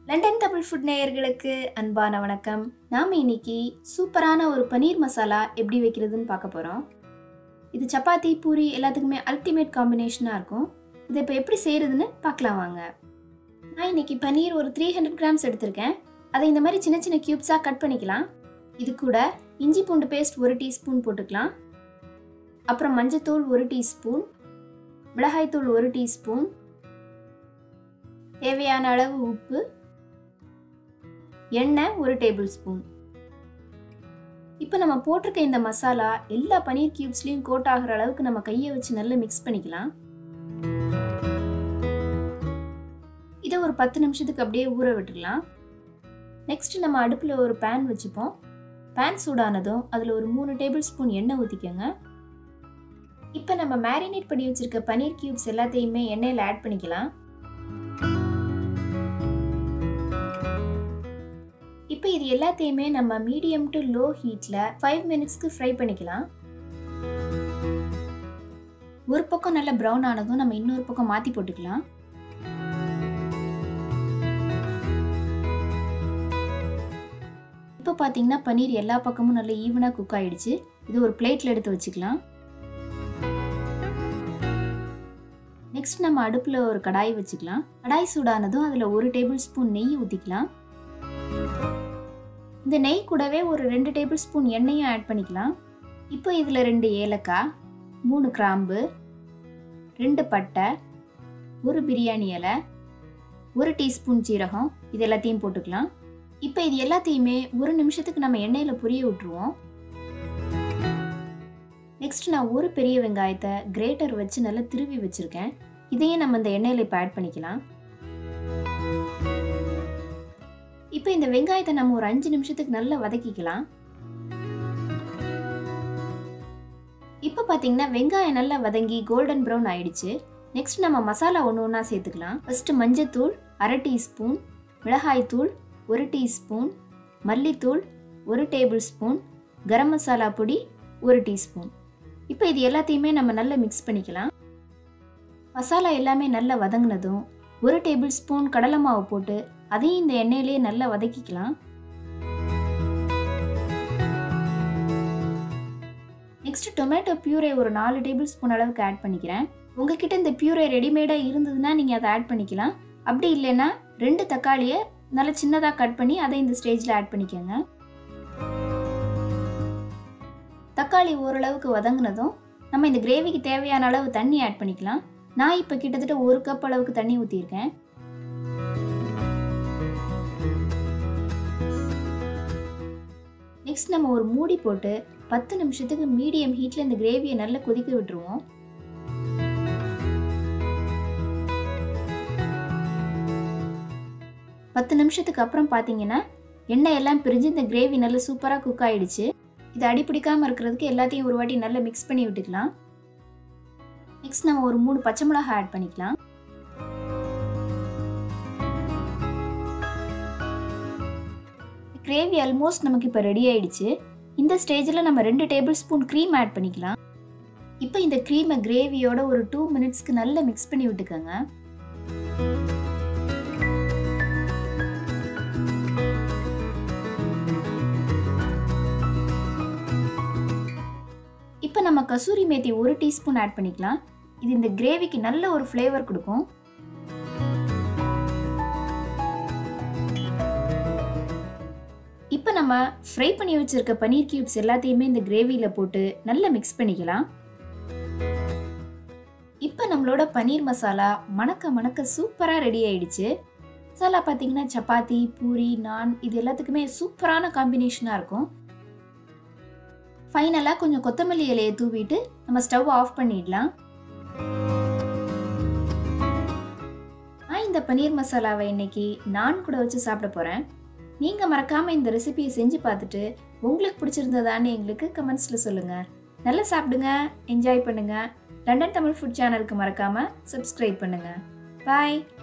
London Tamil food நேயர்களுக்கு அன்பான வணக்கம். நாம இன்னைக்கு சூப்பரான ஒரு பனீர் மசாலா எப்படி வைக்கிறதுன்னு பார்க்க போறோம். இது சப்பாத்தி பூரி எல்லாத்துக்குமே அல்டிமேட் காம்பினேஷனாக இருக்கும். இதை இப்போ எப்படி செய்யறதுன்னு பார்க்கலாம் வாங்க. நான் இன்னைக்கு பனீர் ஒரு 300 கிராம்ஸ் எடுத்திருக்கேன். அதை இந்த மாதிரி சின்ன சின்ன கியூப்ஸாக கட் பண்ணிக்கலாம். இது கூட இஞ்சி பூண்டு பேஸ்ட் 1 டீஸ்பூன் போட்டுக்கலாம். அப்புறம் மஞ்சத்தூள் 1 டீஸ்பூன், மிளகாய்த்தூள் 1 டீஸ்பூன், தேவையான அளவு உப்பு, எண்ணெய் 1 டேபிள் ஸ்பூன். இப்போ நம்ம போட்டிருக்க இந்த மசாலா எல்லா பனீர் கியூப்ஸ்லையும் கோட் ஆகிற அளவுக்கு நம்ம கையை வச்சு நல்லா மிக்ஸ் பண்ணிக்கலாம். இதை ஒரு 10 நிமிஷத்துக்கு அப்படியே ஊற விட்டுடலாம். நெக்ஸ்ட் நம்ம அடுப்பில் ஒரு பேன் வச்சுப்போம். பேன் சூடானதும் அதில் ஒரு 3 டேபிள் ஸ்பூன் எண்ணெய் ஊற்றிக்கோங்க. இப்போ நம்ம மேரினேட் பண்ணி வச்சிருக்க பனீர் கியூப்ஸ் எல்லாத்தையுமே எண்ணெயில் ஆட் பண்ணிக்கலாம். இப்போ இது எல்லாத்தையுமே நம்ம மீடியம் டு லோ ஹீட்டில் 5 மினிட்ஸ்க்கு ஃப்ரை பண்ணிக்கலாம். ஒரு பக்கம் நல்லா ப்ரௌன் ஆனதும் நம்ம இன்னொரு பக்கம் மாற்றி போட்டுக்கலாம். இப்போ பார்த்தீங்கன்னா பனீர் எல்லா பக்கமும் நல்லா ஈவனாக குக் ஆகிடுச்சு. இது ஒரு பிளேட்டில் எடுத்து வச்சுக்கலாம். நெக்ஸ்ட் நம்ம அடுப்பில் ஒரு கடாய் வச்சுக்கலாம். கடாய் சூடானதும் அதில் 1 டேபிள் ஸ்பூன் நெய் ஊற்றிக்கலாம். இந்த நெய் கூடவே ஒரு 2 டேபிள் ஸ்பூன் எண்ணெயும் ஆட் பண்ணிக்கலாம். இப்போ இதில் 2 ஏலக்காய், 3 கிராம்பு, 2 பட்டை, 1 பிரியாணி இலை, 1 டீஸ்பூன் சீரகம், இது எல்லாத்தையும் போட்டுக்கலாம். இப்போ இது எல்லாத்தையுமே 1 நிமிஷத்துக்கு நம்ம எண்ணெயில் பொரிய விட்டுருவோம். நெக்ஸ்ட் நான் 1 பெரிய வெங்காயத்தை கிரேட்டர் வச்சு நல்லா திருவி வச்சுருக்கேன். இதையும் நம்ம இந்த எண்ணெயில் இப்போ ஆட் பண்ணிக்கலாம். இப்போ இந்த வெங்காயத்தை நம்ம ஒரு 5 நிமிஷத்துக்கு நல்லா வதக்கிக்கலாம். இப்போ பார்த்தீங்கன்னா வெங்காயம் நல்லா வதங்கி கோல்டன் ப்ரௌன் ஆயிடுச்சு. நெக்ஸ்ட் நம்ம மசாலா ஒன்றா சேர்த்துக்கலாம். ஃபஸ்ட்டு மஞ்சத்தூள் 1/2 டீஸ்பூன், மிளகாய்த்தூள் 1 டீஸ்பூன், மல்லித்தூள் 1 டேபிள் ஸ்பூன், கரம் மசாலா பொடி 1 டீஸ்பூன். இப்போ இது எல்லாத்தையுமே நம்ம நல்லா மிக்ஸ் பண்ணிக்கலாம். மசாலா எல்லாமே நல்லா வதங்கினதும் 1 டேபிள் ஸ்பூன் கடலை மாவு போட்டு அதையும் இந்த எண்ணெயிலேயே நல்லா வதக்கிக்கலாம். நெக்ஸ்ட் டொமேட்டோ பியூரே ஒரு 4 டேபிள் ஸ்பூன் அளவுக்கு ஆட் பண்ணிக்கிறேன். உங்ககிட்ட இந்த பியூரே ரெடிமேடாக இருந்ததுன்னா நீங்கள் அதை ஆட் பண்ணிக்கலாம். அப்படி இல்லைன்னா 2 தக்காளியை நல்லா சின்னதாக கட் பண்ணி அதை இந்த ஸ்டேஜில் ஆட் பண்ணிக்கோங்க. தக்காளி ஓரளவுக்கு வதங்கினதும் நம்ம இந்த கிரேவிக்கு தேவையான அளவு தண்ணி ஆட் பண்ணிக்கலாம். நான் இப்போ கிட்டத்தட்ட 1 கப் அளவுக்கு தண்ணி ஊற்றிருக்கேன். நெக்ஸ்ட் நம்ம ஒரு மூடி போட்டு 10 நிமிஷத்துக்கு மீடியம் ஹீட்டில் இந்த கிரேவியை நல்லா கொதிக்க விட்டுருவோம். பத்து நிமிஷத்துக்கு அப்புறம் பார்த்தீங்கன்னா எண்ணெய் எல்லாம் பிரிஞ்சு இந்த கிரேவி நல்லா சூப்பராக குக் ஆகிடுச்சு. இது அடிப்பிடிக்காமல் இருக்கிறதுக்கு எல்லாத்தையும் ஒரு வாட்டி நல்லா மிக்ஸ் பண்ணி விட்டுக்கலாம். நெக்ஸ்ட் நம்ம ஒரு 3 பச்சை மிளகாய் ஆட் பண்ணிக்கலாம். கிரேவி ஆல்மோஸ்ட் நமக்கு இப்போ ரெடி ஆயிடுச்சு. இந்த ஸ்டேஜில் நம்ம 2 டேபிள் ஸ்பூன் க்ரீம் ஆட் பண்ணிக்கலாம். இப்போ இந்த க்ரீமை கிரேவியோட ஒரு 2 மினிட்ஸ்க்கு நல்லா மிக்ஸ் பண்ணி விட்டுக்கோங்க. இப்போ நம்ம கசூரி மேத்தி 1 டீஸ்பூன் ஆட் பண்ணிக்கலாம். இது இந்த கிரேவிக்கு நல்ல ஒரு ஃப்ளேவர் கொடுக்கும். இப்போ நம்ம ஃப்ரை பண்ணி வச்சிருக்க பனீர் கியூப்ஸ் எல்லாத்தையுமே இந்த கிரேவியில் போட்டு நல்லா மிக்ஸ் பண்ணிக்கலாம். இப்போ நம்மளோட பனீர் மசாலா மணக்க மணக்க சூப்பராக ரெடி ஆயிடுச்சு. மசாலா பார்த்தீங்கன்னா சப்பாத்தி, பூரி, நான் இது எல்லாத்துக்குமே சூப்பரான காம்பினேஷனாக இருக்கும். ஃபைனலாக கொஞ்சம் கொத்தமல்லி இலையை தூவிட்டு நம்ம ஸ்டவ் ஆஃப் பண்ணிடலாம். நான் இந்த பனீர் மசாலாவை இன்னைக்கு நான் கூட வச்சு சாப்பிட போகிறேன். நீங்கள் மறக்காமல் இந்த ரெசிபியை செஞ்சு பார்த்துட்டு உங்களுக்கு பிடிச்சிருந்ததான்னு எங்களுக்கு கமெண்ட்ஸில் சொல்லுங்கள். நல்லா சாப்பிடுங்க, என்ஜாய் பண்ணுங்கள். லண்டன் தமிழ் ஃபுட் சேனலுக்கு மறக்காமல் சப்ஸ்கிரைப் பண்ணுங்கள். பாய்.